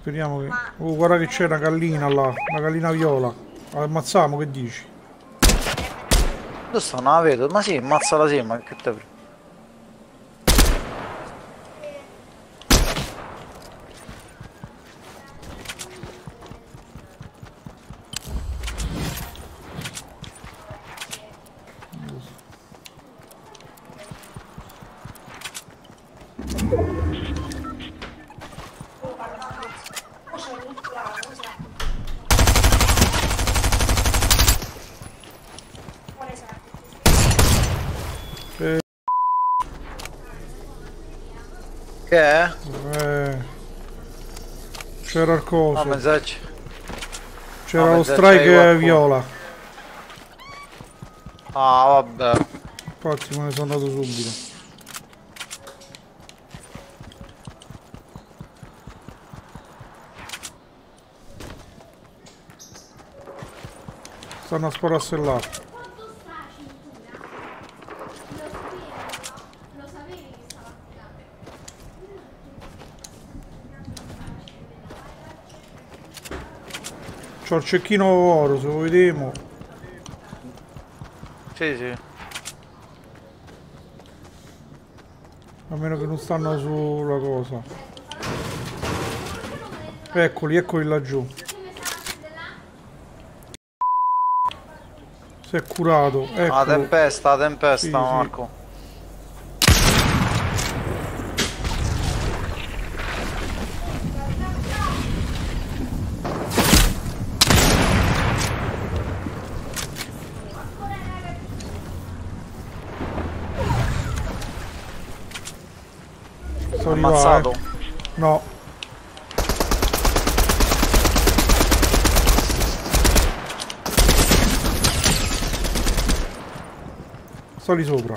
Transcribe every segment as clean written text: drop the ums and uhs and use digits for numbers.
Speriamo che... Oh, guarda che c'è una gallina là, una gallina viola. La ammazziamo, che dici? Dove sta? Non la vedo. Ma sì, ammazzala sì, ma che te frega. Che è? C'era il Ah, coso. messaggio. C'era lo strike viola. Ah, vabbè. Infatti me ne sono andato subito. Stanno a spararsi là. C'ho il cecchino oro, se lo vediamo. Sì, sì. A meno che non stanno sulla cosa. Eccoli, eccoli laggiù. Si è curato, eccolo. La tempesta, Sì, sì. Marco. Sto Ammazzato? No. Sto lì sopra.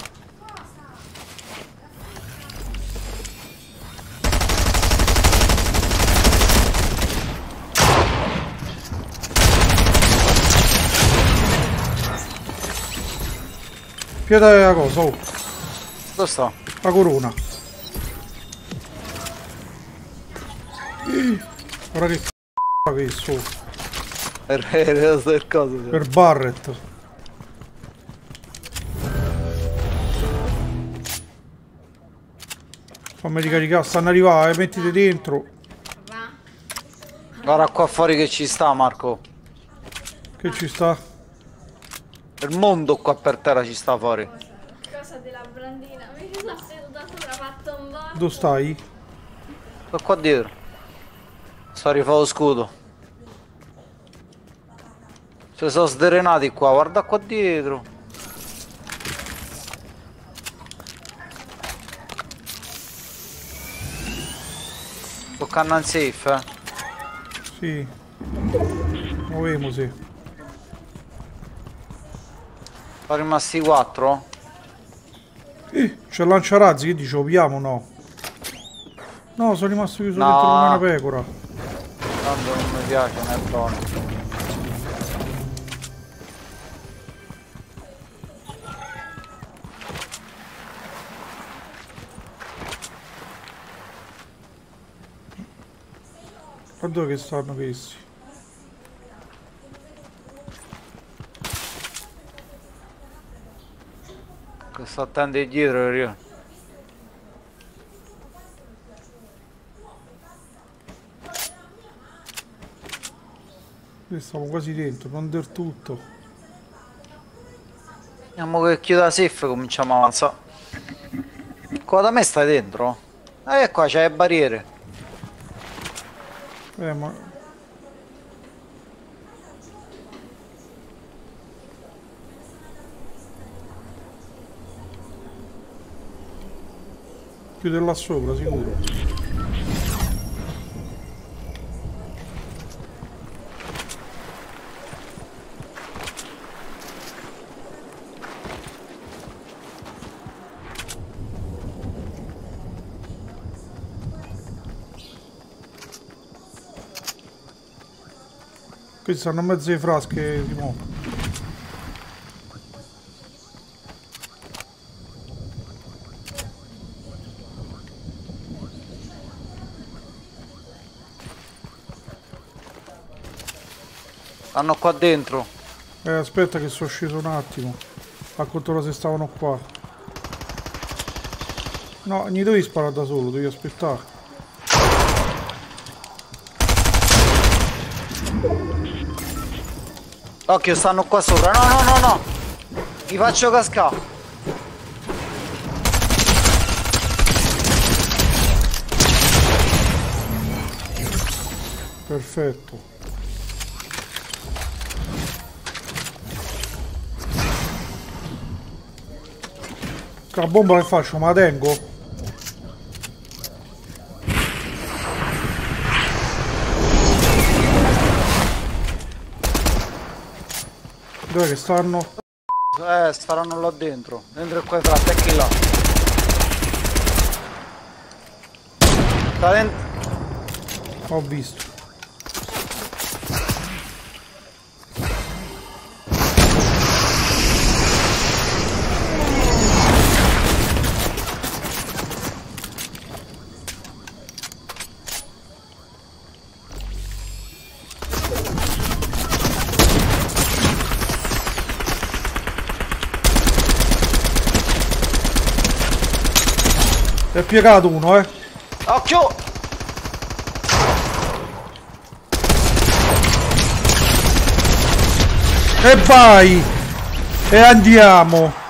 Piede la cosa, oh. Dove sta? La corona. Guarda che c***o che so. Per cosa? Per Barrett. Fammi ricaricare, stanno arrivando, mettiti dentro. Guarda qua fuori che ci sta, Marco. Che ci sta? Il mondo qua per terra ci sta fuori. Cosa della brandina? Mi sono seduta sopra, fatto un botto. Dove stai? Sto qua dietro. Sto a rifare lo scudo. Si sono sdrenati qua, guarda qua dietro. Toccando un safe, eh? Sì. Muovemosi. Sono rimasti 4? C'è il lanciarazzi, che dici? Opiamo o no? No, sono rimasto chiuso dentro come una pecora. Tanto non mi piace, non è buono. Ma dove che stanno questi? Che sto attento dietro io. Qui stiamo quasi dentro, non del tutto. Andiamo che chiudo la safe e cominciamo a avanzare. Qua da me stai dentro? Qua c'è le barriere. Ma... Chiude là sopra, sicuro. Questi stanno a mezzo di frasche di mo'. Stanno qua dentro. Aspetta che sono sceso un attimo. A controllo se stavano qua. No, gli devi sparare da solo, devi aspettare. Occhio, stanno qua sopra. No, no, no, no. Li faccio cascare. Perfetto. La bomba che faccio? Ma la tengo? Dove che stanno? Staranno là dentro. Dentro qua tra attacchi là. Sta dentro. Ho visto. È piegato uno, Occhio! E vai! E andiamo!